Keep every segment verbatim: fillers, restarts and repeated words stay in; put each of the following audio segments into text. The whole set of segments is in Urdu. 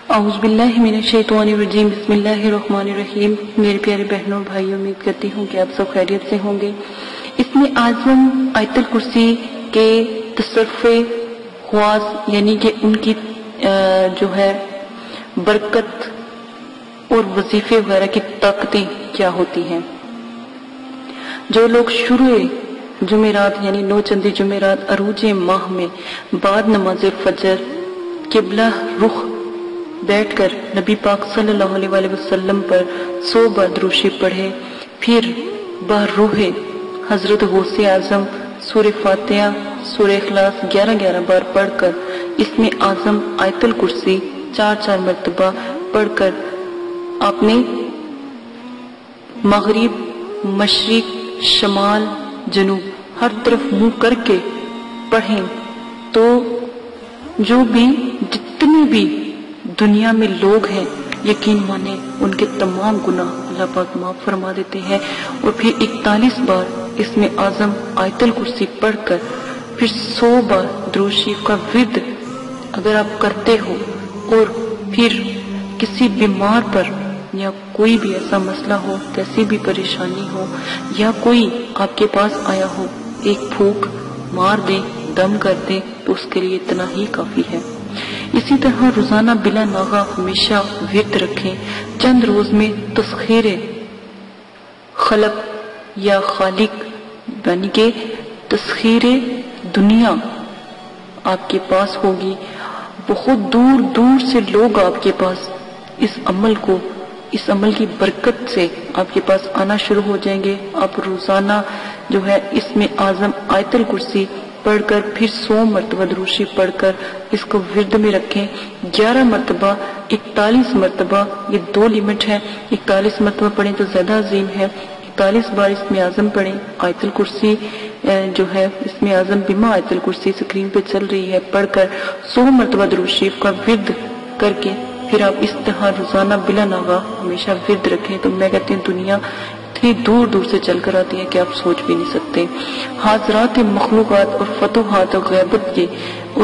اعوذ باللہ من الشیطان الرجیم، بسم اللہ الرحمن الرحیم۔ میرے پیارے بہنوں اور بھائیوں، امید کرتی ہوں کہ آپ سب خیریت سے ہوں گے۔ اس میں اعظم آیت الکرسی کے تصرف خواص یعنی کہ ان کی جو ہے برکت اور وظیفے وغیرہ کی طاقتیں کیا ہوتی ہیں۔ جو لوگ شروع جمعرات یعنی نو چندی جمعرات عروج ماہ میں بعد نماز فجر قبلہ رخ بیٹھ کر نبی پاک صلی اللہ علیہ وآلہ وسلم پر سو بار درود پڑھے، پھر بروح حضرت غوث اعظم سورہ فاتحہ سورہ اخلاص گیارہ گیارہ بار پڑھ کر اس میں اعظم آیت الکرسی چار چار مرتبہ پڑھ کر آپ نے مغرب، مشرق، شمال، جنوب ہر طرف منہ کر کے پڑھیں تو جو بھی جتنے بھی دنیا میں لوگ ہیں یقین مانے ان کے تمام گناہ اللہ پاک معاف فرما دیتے ہیں۔ اور پھر اکتالیس بار اس میں اعظم آیت الکرسی پڑھ کر پھر سو بار درود شریف کا ورد اگر آپ کرتے ہو اور پھر کسی بیمار پر یا کوئی بھی ایسا مسئلہ ہو، کیسی بھی پریشانی ہو یا کوئی آپ کے پاس آیا ہو، ایک پھونک مار دے، دم کر دے تو اس کے لیے اتنا ہی کافی ہے۔ اسی طرح روزانہ بلا ناغہ ہمیشہ ورد رکھیں۔ چند روز میں تسخیر خلق یا خالق یعنی کہ تسخیر دنیا آپ کے پاس ہوگی۔ بہت دور دور سے لوگ آپ کے پاس اس عمل کو اس عمل کی برکت سے آپ کے پاس آنا شروع ہو جائیں گے۔ آپ روزانہ جو ہے اس میں اعظم آیت الکرسی پڑھ کر پھر سو مرتبہ درود شریف پڑھ کر اس کو ورد میں رکھیں۔ گیارہ مرتبہ، اکتالیس مرتبہ، یہ دو لیمٹ ہے، اکتالیس مرتبہ پڑھیں تو زیادہ عظیم ہے۔ اکتالیس بار اس میں اعظم پڑھیں، آیت الکرسی جو ہے اس میں اعظم بما آیت الکرسی اسکرین پہ چل رہی ہے پڑھ کر سو مرتبہ درود شریف کا ورد کر کے پھر آپ اس طرح روزانہ بلا ناغہ ہمیشہ ورد رکھیں تو میں کہتی ہوں دنیا اتنی دور دور سے چل کر آتی ہے کہ آپ سوچ بھی نہیں سکتے۔ حاضرات مخلوقات اور فتوحات اور غیبت کے اور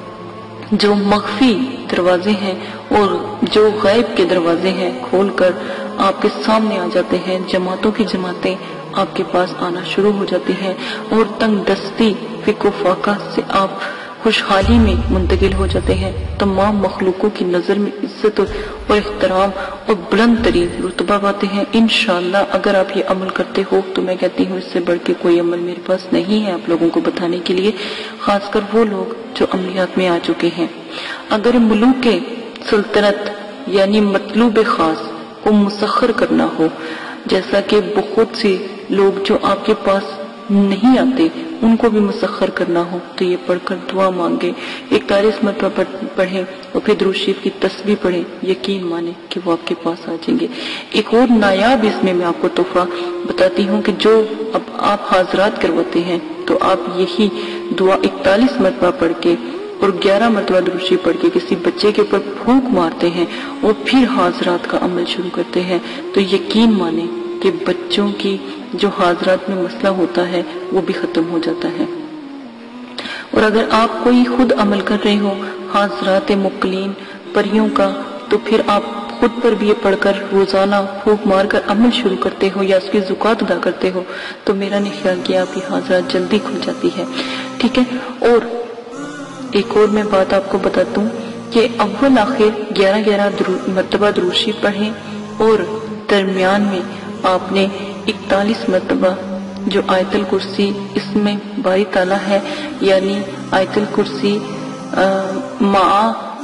جو مخفی دروازے ہیں اور جو غیب کے دروازے ہیں کھول کر آپ کے سامنے آ جاتے ہیں۔ جماعتوں کی جماعتیں آپ کے پاس آنا شروع ہو جاتی ہیں اور تنگ دستی فکر و فاقہ سے آپ خوشحالی میں منتقل ہو جاتے ہیں۔ تمام مخلوقوں کی نظر میں عزت اور احترام اور بلند ترین رتبہ پاتے ہیں۔ انشاءاللہ اگر آپ یہ عمل کرتے ہو تو میں کہتی ہوں اس سے بڑھ کے کوئی عمل میرے پاس نہیں ہے آپ لوگوں کو بتانے کے لیے، خاص کر وہ لوگ جو عملیات میں آ چکے ہیں۔ اگر ملوک سلطنت یعنی مطلوب خاص کو مسخر کرنا ہو، جیسا کہ بہت سے لوگ جو آپ کے پاس نہیں آتے ان کو بھی مسخر کرنا ہو تو یہ پڑھ کر دعا مانگے، اکتالیس مرتبہ پڑھیں اور پھر درود شریف کی تسبیح پڑھیں، یقین مانے کہ وہ آپ کے پاس آ جائیں گے۔ ایک اور نایاب اس میں میں آپ کو تحفہ بتاتی ہوں کہ جو اب آپ حاضرات کرواتے ہیں تو آپ یہی دعا اکتالیس مرتبہ پڑھ کے اور گیارہ مرتبہ درود شریف پڑھ کے کسی بچے کے اوپر پھونک مارتے ہیں اور پھر حاضرات کا عمل شروع کرتے ہیں تو یقین مانے کہ بچوں کی جو حاضرات میں مسئلہ ہوتا ہے وہ بھی ختم ہو جاتا ہے۔ اور اگر آپ کوئی خود عمل کر رہے ہو حاضرات مقلین پریوں کا تو پھر آپ خود پر بھی یہ پڑھ کر روزانہ پھونک مار کر عمل شروع کرتے ہو یا اس کی زکوٰۃ ادا کرتے ہو تو میرا نہیں خیال کہ آپ کی حاضرات جلدی کھل جاتی ہے، ٹھیک ہے۔ اور ایک اور میں بات آپ کو بتاتا ہوں کہ اول آخر گیارہ گیارہ مرتبہ درود شریف پڑھیں اور درمیان میں آپ نے اکتالیس مرتبہ جو آیت الکرسی اس میں باری تعالیٰ ہے یعنی آیت الکرسی مع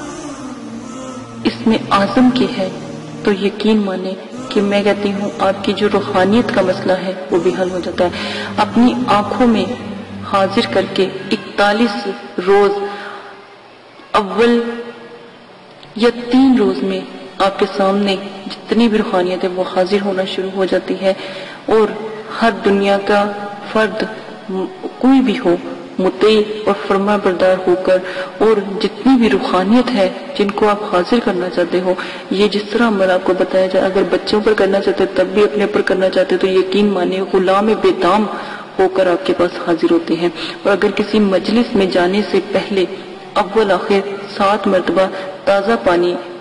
اس میں اعظم کی ہے تو یقین مانے کہ میں کہتی ہوں آپ کی جو روحانیت کا مسئلہ ہے وہ بھی حل ہو جاتا ہے۔ اپنی آنکھوں میں حاضر کر کے اکتالیس روز اول یا تین روز میں آپ کے سامنے جتنی بھی روحانیت ہے وہ حاضر ہونا شروع ہو جاتی ہے اور ہر دنیا کا فرد کوئی بھی ہو مطیع اور فرما بردار ہو کر اور جتنی بھی روحانیت ہے جن کو آپ حاضر کرنا چاہتے ہو، یہ جس طرح عمل آپ کو بتایا جائے اگر بچوں پر کرنا چاہتے تب بھی اپنے پر کرنا چاہتے تو یقین مانے غلام بے دام ہو کر آپ کے پاس حاضر ہوتے ہیں۔ اور اگر کسی مجلس میں جانے سے پہلے اول آخر سات مرتبہ تازہ پانی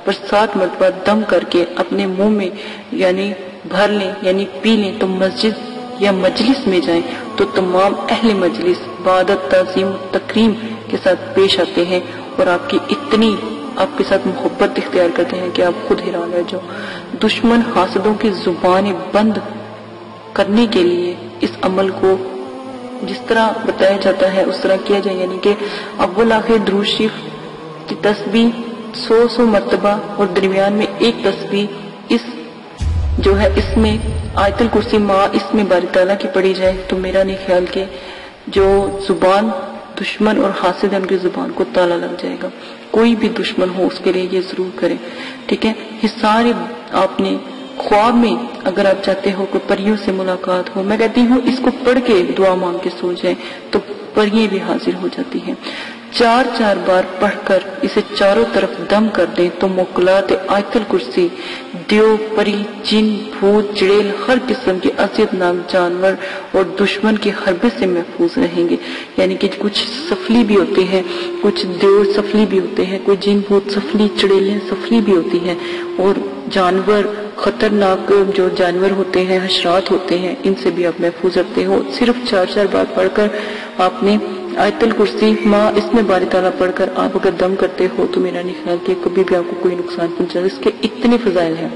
پر سات مرتبہ دم کر کے اپنے منہ میں یعنی بھر لیں یعنی پی لیں تو مسجد یا مجلس میں جائیں تو تمام اہل مجلس عبادت تعظیم تکریم کے ساتھ پیش آتے ہیں اور آپ کی اتنی آپ کے ساتھ محبت اختیار کرتے ہیں کہ آپ خود حیران رہ جاؤ۔ دشمن حاسدوں کی زبانیں بند کرنے کے لیے اس عمل کو جس طرح بتایا جاتا ہے اس طرح کیا جائے، یعنی کہ اول آخر درود شریف کی تسبیح سو سو مرتبہ اور درمیان میں ایک تسبیح اس جو ہے اس میں آیت الکرسی ماں اس میں باری تعالیٰ کی پڑھی جائے تو میرا نہیں خیال کہ جو زبان دشمن اور حاسد ہے ان کی زبان کو تالا لگ جائے گا۔ کوئی بھی دشمن ہو اس کے لیے یہ ضرور کریں، ٹھیک ہے۔ یہ سارے آپ نے خواب میں اگر آپ چاہتے ہو کہ پریوں سے ملاقات ہو، میں کہتی ہوں اس کو پڑھ کے دعا مانگ کے سو جائیں تو پرییں بھی حاضر ہو جاتی ہیں۔ چار چار بار پڑھ کر اسے چاروں طرف دم کر دیں تو موکلات آیت الکرسی دیو پری جن بھوت چڑیل ہر قسم کے اذیت ناک جانور اور دشمن کے حربے سے محفوظ رہیں گے۔ یعنی کہ کچھ سفلی بھی ہوتے ہیں، کچھ دیو سفلی بھی ہوتے ہیں، کوئی جن بھوت سفلی چڑیلیں سفلی بھی ہوتی ہیں، اور جانور خطرناک جو جانور ہوتے ہیں حشرات ہوتے ہیں ان سے بھی آپ محفوظ رکھتے ہو۔ صرف چار چار بار پڑھ کر آپ نے آیت الکرسی ماں اس میں باری تعالیٰ پڑھ کر آپ اگر دم کرتے ہو تو میرا نہیں خیال کہ کبھی بھی آپ کو کوئی نقصان پہنچا، اس کے اتنے فضائل ہیں۔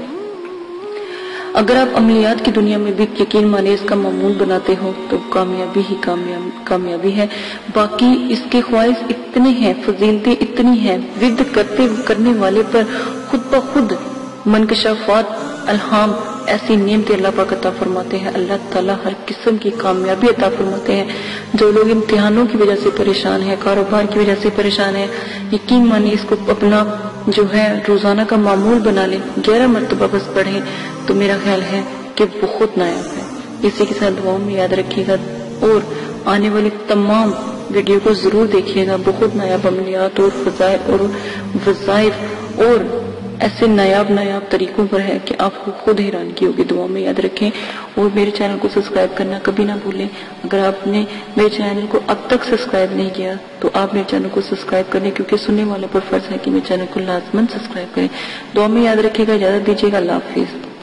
اگر آپ عملیات کی دنیا میں بھی یقین مانے اس کا معمول بناتے ہو تو کامیابی ہی کامیابی ہے۔ باقی اس کے خواہش اتنے ہیں، فضیلتیں اتنی ہیں، ورد کرتے کرنے والے پر خود بخود منکشافات الہام ایسی نعمتیں اللہ پاک عطا فرماتے ہیں۔ اللہ تعالیٰ ہر قسم کی کامیابی عطا فرماتے ہیں۔ جو لوگ امتحانوں کی وجہ سے پریشان ہیں، کاروبار کی وجہ سے پریشان ہیں، یقین مانے اس کو اپنا جو ہے روزانہ کا معمول بنا لیں، گیارہ مرتبہ بس پڑھیں تو میرا خیال ہے کہ بہت نایاب ہے۔ اسی کے ساتھ دعاؤں میں یاد رکھیے گا اور آنے والے تمام ویڈیو کو ضرور دیکھیے گا۔ بہت نایاب عملیات اور فضائل اور وظائف اور ایسے نایاب نایاب طریقوں پر ہے کہ آپ کو خود حیران کی ہوگی۔ دعاؤں میں یاد رکھیں اور میرے چینل کو سبسکرائب کرنا کبھی نہ بھولیں۔ اگر آپ نے میرے چینل کو اب تک سبسکرائب نہیں کیا تو آپ میرے چینل کو سبسکرائب کریں، کیونکہ سننے والوں پر فرض ہے کہ میرے چینل کو لازماً سبسکرائب کریں۔ دعاؤں میں یاد رکھے گا، اجازت دیجیے گا، اللہ حافظ۔